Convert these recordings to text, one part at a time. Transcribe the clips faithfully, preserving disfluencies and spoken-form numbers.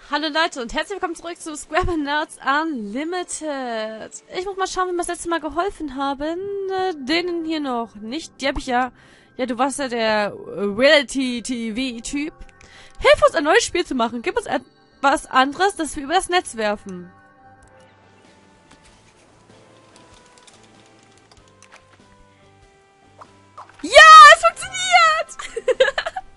Hallo Leute und herzlich willkommen zurück zu Scribblenauts Unlimited. Ich muss mal schauen, wie wir das letzte Mal geholfen haben. Äh, denen hier noch nicht. Die hab ich ja... Ja, du warst ja der Reality-T V-Typ. Hilf uns, ein neues Spiel zu machen. Gib uns etwas anderes, das wir über das Netz werfen. Ja, es funktioniert!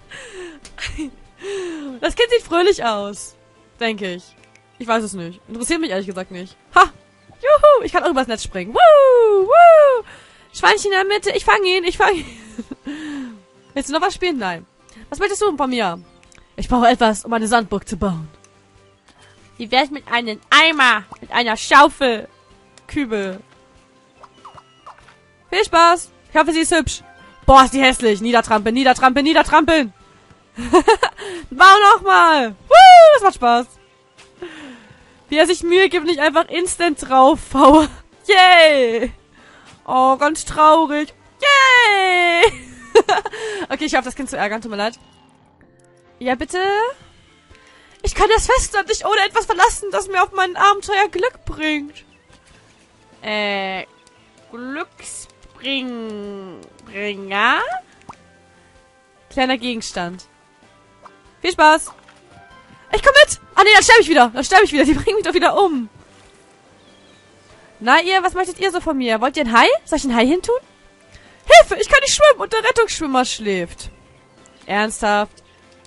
Das Kind sieht fröhlich aus. Denke ich. Ich weiß es nicht. Interessiert mich ehrlich gesagt nicht. Ha! Juhu! Ich kann auch übers Netz springen. Woo! Woo! Schweinchen in der Mitte. Ich fange ihn. Ich fange ihn. Willst du noch was spielen? Nein. Was möchtest du von mir? Ich brauche etwas, um eine Sandburg zu bauen. Wie wär's mit einem Eimer? Mit einer Schaufel? Kübel. Viel Spaß. Ich hoffe, sie ist hübsch. Boah, ist die hässlich. Niedertrampeln, niedertrampeln, niedertrampeln. Bau nochmal. Woo, das macht Spaß. Wie er sich Mühe gibt, nicht einfach instant drauf. Yay. Oh, ganz traurig. Yay. Okay, ich hoffe, das Kind zu ärgern. Tut mir leid. Ja, bitte? Ich kann das Festland nicht ohne etwas verlassen, das mir auf mein Abenteuer Glück bringt. Äh, Glücksbringer? Kleiner Gegenstand. Viel Spaß. Ich komm mit. Ah, nee, dann sterbe ich wieder. Dann sterbe ich wieder. Die bringen mich doch wieder um. Na, ihr, was möchtet ihr so von mir? Wollt ihr ein Hai? Soll ich ein Hai hintun? Hilfe, ich kann nicht schwimmen und der Rettungsschwimmer schläft. Ernsthaft?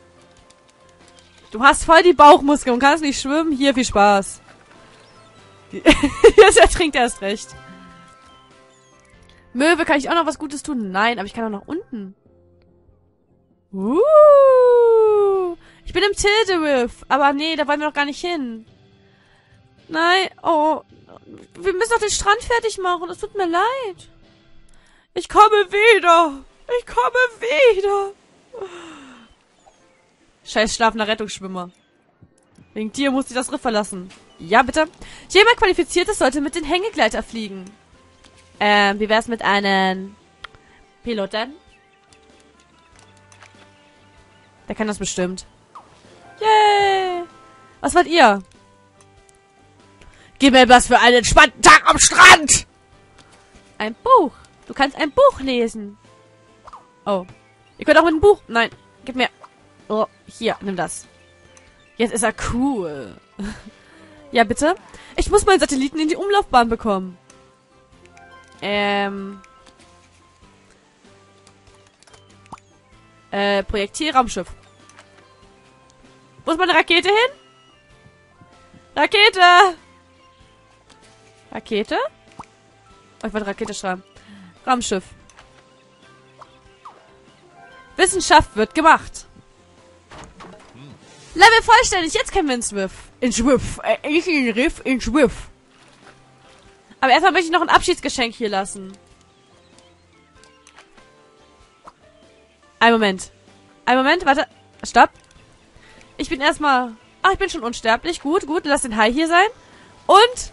Du hast voll die Bauchmuskeln und kannst nicht schwimmen. Hier, viel Spaß. Jetzt ertrinkt er erst recht. Möwe, kann ich auch noch was Gutes tun? Nein, aber ich kann auch nach unten. Uh, ich bin im Tilderiff. Aber nee, da wollen wir doch gar nicht hin. Nein, oh. Wir müssen doch den Strand fertig machen. Es tut mir leid. Ich komme wieder. Ich komme wieder. Scheiß schlafender Rettungsschwimmer. Wegen dir muss ich das Riff verlassen. Ja, bitte. Jemand Qualifiziertes sollte mit den Hängegleiter fliegen. Ähm, wie wär's mit einem Piloten? Der kann das bestimmt. Yay! Was wollt ihr? Gib mir was für einen entspannten Tag am Strand! Ein Buch. Du kannst ein Buch lesen. Oh. Ihr könnt auch mit einem Buch... Nein, gib mir... Oh, hier, nimm das. Jetzt ist er cool. Ja, bitte? Ich muss meinen Satelliten in die Umlaufbahn bekommen. Ähm... Äh, Projektil, Raumschiff. Wo ist meine Rakete hin? Rakete! Rakete? Oh, ich wollte Rakete schreiben. Raumschiff. Wissenschaft wird gemacht. Level vollständig, jetzt können wir ins Swift. In Swift. Äh, nicht in Riff, in Swift. Aber erstmal möchte ich noch ein Abschiedsgeschenk hier lassen. Ein Moment. Ein Moment, warte. Stopp. Ich bin erstmal... Ach, ich bin schon unsterblich. Gut, gut. Lass den Hai hier sein. Und...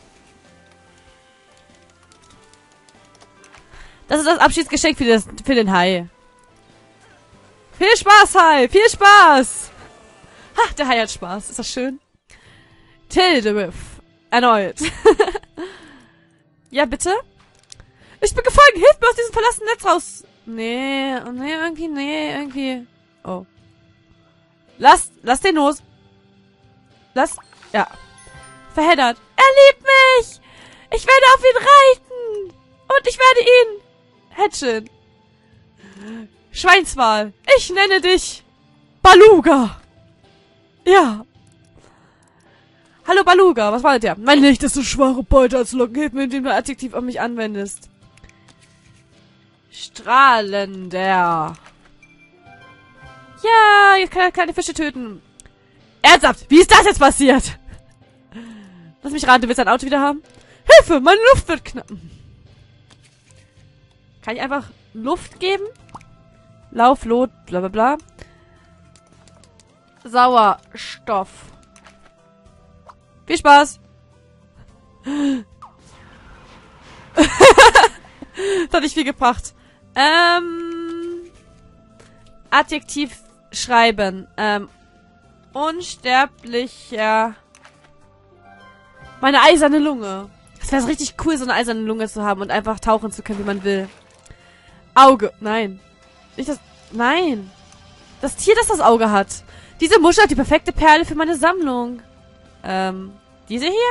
Das ist das Abschiedsgeschenk für, das, für den Hai. Viel Spaß, Hai. Viel Spaß. Ha, der Hai hat Spaß. Ist das schön? Tilderiff. Erneut. Ja, bitte? Ich bin gefolgt. Hilf mir aus diesem verlassenen Netz raus. Nee, nee, irgendwie, nee, irgendwie. Oh. Lass, lass den los. Lass, ja. Verheddert. Er liebt mich. Ich werde auf ihn reiten. Und ich werde ihn hatchen. Schweinswal. Ich nenne dich Baluga. Ja. Hallo Baluga, was war der? Mein Licht ist so schwache Beute als Locken. Hilf mir, indem du Adjektiv auf mich anwendest. Strahlender. Ja, jetzt kann er kleine Fische töten. Ernsthaft, wie ist das jetzt passiert? Lass mich raten, du willst dein Auto wieder haben? Hilfe, meine Luft wird knapp. Kann ich einfach Luft geben? Lauf, Lot, bla bla bla. Sauerstoff. Viel Spaß. Das hat nicht viel gebracht. Ähm... Adjektiv schreiben. Ähm... Unsterblicher. Meine eiserne Lunge. Es wäre richtig cool, so eine eiserne Lunge zu haben und einfach tauchen zu können, wie man will. Auge. Nein. Nicht das... Nein. Das Tier, das das Auge hat. Diese Muschel hat die perfekte Perle für meine Sammlung. Ähm, diese hier?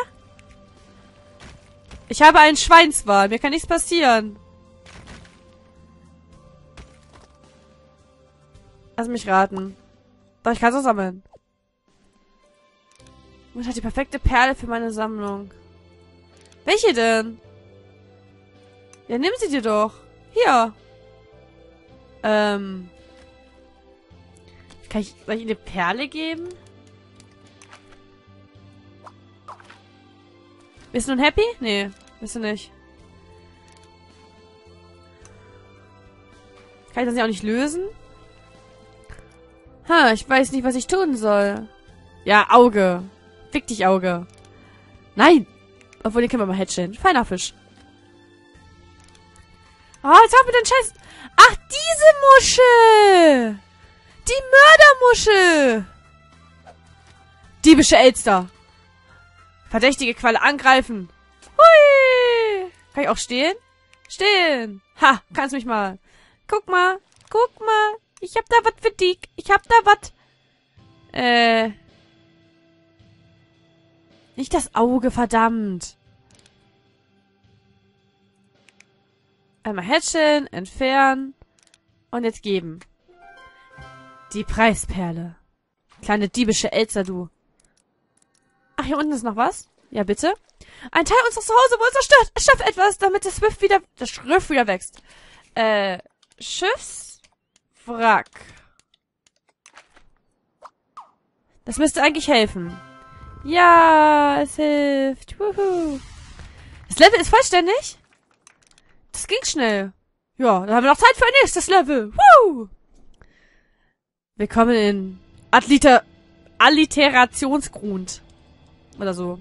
Ich habe einen Schweinswal. Mir kann nichts passieren. Lass mich raten. Doch, ich kann es auch sammeln. Und hat die perfekte Perle für meine Sammlung. Welche denn? Ja, nimm sie dir doch. Hier. Ähm. Kann ich, soll ich ihr eine Perle geben? Bist du nun happy? Nee, bist du nicht. Kann ich das ja auch nicht lösen? Ha, ich weiß nicht, was ich tun soll. Ja, Auge. Fick dich, Auge. Nein! Obwohl, den können wir mal hatchen. Feiner Fisch. Oh, jetzt hab ich den Scheiß... Ach, diese Muschel! Die Mördermuschel! Diebische Elster. Verdächtige Qualle angreifen. Hui! Kann ich auch stehen? Stehen! Ha, kannst mich mal. Guck mal, guck mal. Ich hab da was für dich. Ich hab da was. Äh... Nicht das Auge, verdammt. Einmal hatchen, entfernen und jetzt geben. Die Preisperle. Kleine diebische Elster, du. Ach, hier unten ist noch was? Ja, bitte. Ein Teil unseres Zuhause wurde zerstört. Schaff etwas, damit das Schiff wieder, das Schiff wieder wächst. Äh, Schiffswrack. Das müsste eigentlich helfen. Ja, es hilft. Wuhu. Das Level ist vollständig? Das ging schnell. Ja, dann haben wir noch Zeit für ein nächstes Level. Woo! Willkommen in Adliter Alliterationsgrund. Oder so.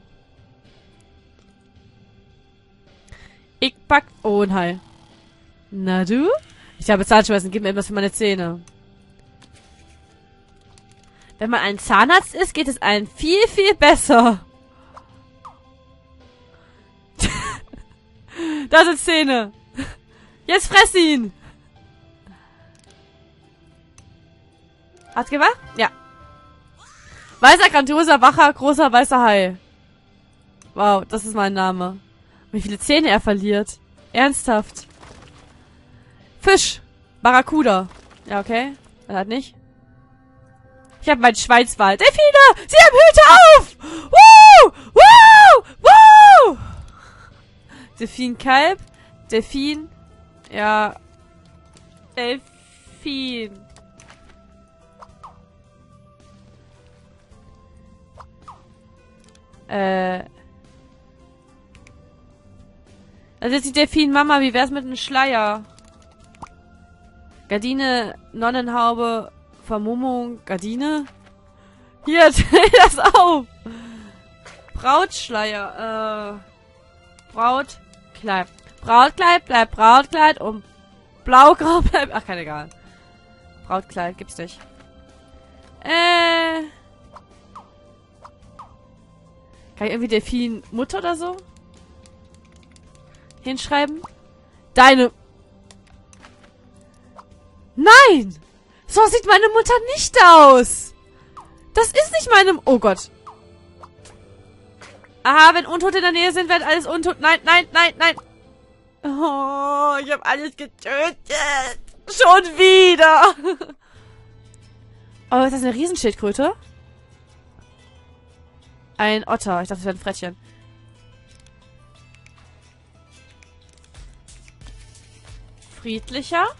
Ich pack... Oh, ein Hai. Na du? Ich habe Zahnschmerzen. Gib mir etwas für meine Zähne. Wenn man ein Zahnarzt ist, geht es einem viel, viel besser. Da sind Zähne. Jetzt fress ihn. Hat's gemacht? Ja. Weißer, grandioser, wacher, großer, weißer Hai. Wow, das ist mein Name. Wie viele Zähne er verliert. Ernsthaft. Fisch. Barracuda. Ja, okay. Er hat nicht. Ich habe meinen Schweinswal. Delfine! Sie haben Hüte auf! Woo! Woo! Woo! Delfinkalb. Delfin. Ja. Delfin. Äh. Also jetzt die Delfin-Mama, wie wär's mit einem Schleier? Gardine, Nonnenhaube, Vermummung, Gardine? Hier, dreh das auf! Brautschleier, äh. Brautkleid. Brautkleid bleibt Brautkleid und Blaugrau bleibt... Ach, kein egal. Brautkleid gibt's nicht. Äh... Kann ich irgendwie Delfin Mutter oder so hinschreiben? Deine... Nein! So sieht meine Mutter nicht aus! Das ist nicht meine... Oh Gott. Aha, wenn Untote in der Nähe sind, wird alles untot. Nein, nein, nein, nein. Oh, ich habe alles getötet. Schon wieder. Oh, ist das eine Riesenschildkröte? Ein Otter. Ich dachte, das wäre ein Frettchen. Friedlicher.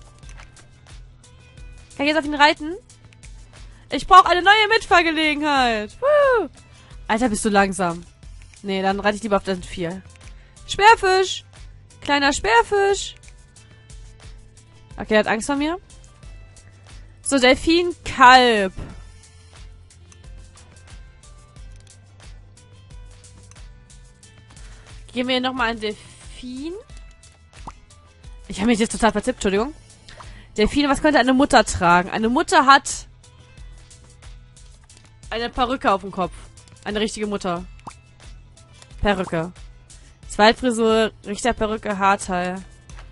Kann ich jetzt auf ihn reiten? Ich brauche eine neue Mitfahrgelegenheit. Woo. Alter, bist du langsam. Nee, dann reite ich lieber auf das vier. Sperrfisch. Kleiner Sperrfisch. Okay, er hat Angst vor mir. So, Delfinkalb. Geben wir nochmal einen Delfin. Ich habe mich jetzt total verzippt, Entschuldigung. Delfine, was könnte eine Mutter tragen? Eine Mutter hat eine Perücke auf dem Kopf. Eine richtige Mutter. Perücke. Zweitfrisur, Richterperücke, Haarteil.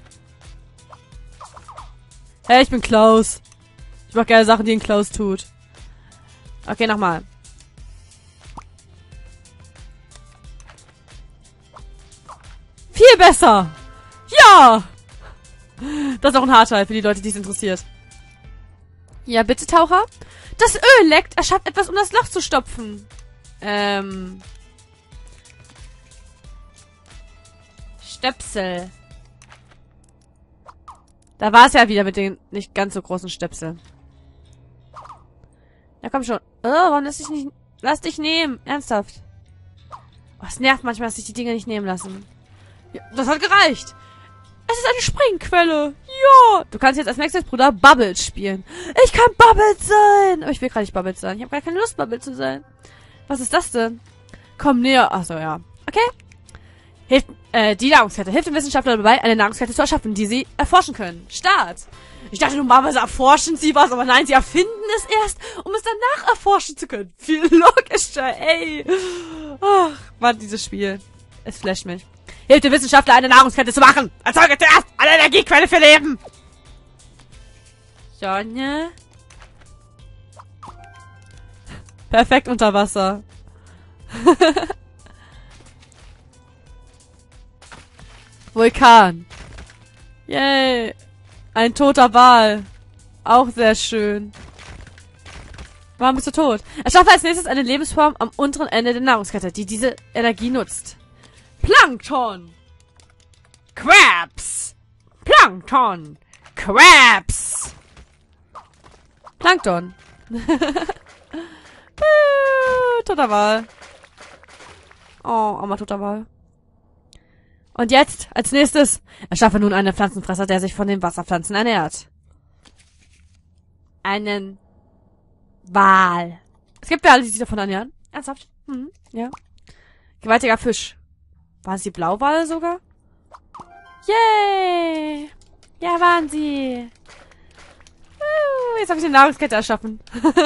Hey, ich bin Klaus. Ich mach geile Sachen, die ein Klaus tut. Okay, nochmal. Viel besser! Ja! Das ist auch ein Haarteil für die Leute, die es interessiert. Ja, bitte, Taucher. Das Öl leckt. Er schafft etwas, um das Loch zu stopfen. Ähm... Stöpsel. Da war es ja wieder mit den nicht ganz so großen Stöpseln. Ja, komm schon. Oh, warum lass dich nicht... Lass dich nehmen. Ernsthaft. Oh, es nervt manchmal, dass sich die Dinge nicht nehmen lassen. Ja, das hat gereicht. Es ist eine Springquelle. Ja. Du kannst jetzt als nächstes, Bruder, Bubbles spielen. Ich kann Bubbles sein. Aber ich will gerade nicht Bubbles sein. Ich habe gar keine Lust, Bubbles zu sein. Was ist das denn? Komm näher. Achso, ja. Okay. Hilft, äh, die Nahrungskette. Hilft den Wissenschaftlern dabei, eine Nahrungskette zu erschaffen, die sie erforschen können. Start. Ich dachte normalerweise erforschen sie was, aber nein, sie erfinden es erst, um es danach erforschen zu können. Viel logischer, ey. Ach, Mann, dieses Spiel. Es flasht mich. Hilft den Wissenschaftler, eine Nahrungskette zu machen. Erzeuge zuerst eine Energiequelle für Leben. Sonne. Perfekt unter Wasser. Vulkan. Yay. Ein toter Wal. Auch sehr schön. Warum bist du tot? Erschaffe als nächstes eine Lebensform am unteren Ende der Nahrungskette, die diese Energie nutzt. Plankton. Crabs. Plankton. Crabs. Plankton. Toter Wal. Oh, armer toter Wal. Und jetzt, als nächstes, erschaffe nun einen Pflanzenfresser, der sich von den Wasserpflanzen ernährt. Einen Wal. Es gibt ja alle, die sich davon ernähren. Ernsthaft? Mhm, ja. Gewaltiger Fisch. Waren es die Blauwale sogar? Yay! Ja, waren sie. Uh, jetzt habe ich eine Nahrungskette erschaffen.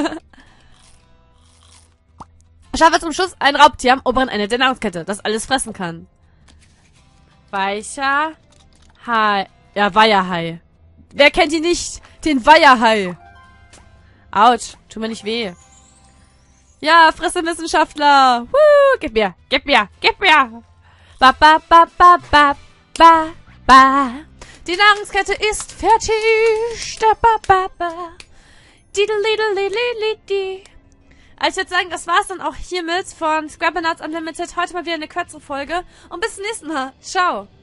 Erschaffe zum Schluss ein Raubtier am oberen Ende der Nahrungskette, das alles fressen kann. Weicher Hai. Ja, Weiherhai. Wer kennt ihn nicht? Den Weiherhai. Autsch, tut mir nicht weh. Ja, fresse Wissenschaftler. Woo, gib mir, gib mir, gib mir. Ba, ba, ba, ba, ba, ba, ba. Die Nahrungskette ist fertig. Da, ba, ba, ba. Diddle-diddle-diddle-diddle. Also ich würde sagen, das war's dann auch hiermit von Scrabble Nuts Unlimited. Heute mal wieder eine kürzere Folge. Und bis zum nächsten Mal. Ciao.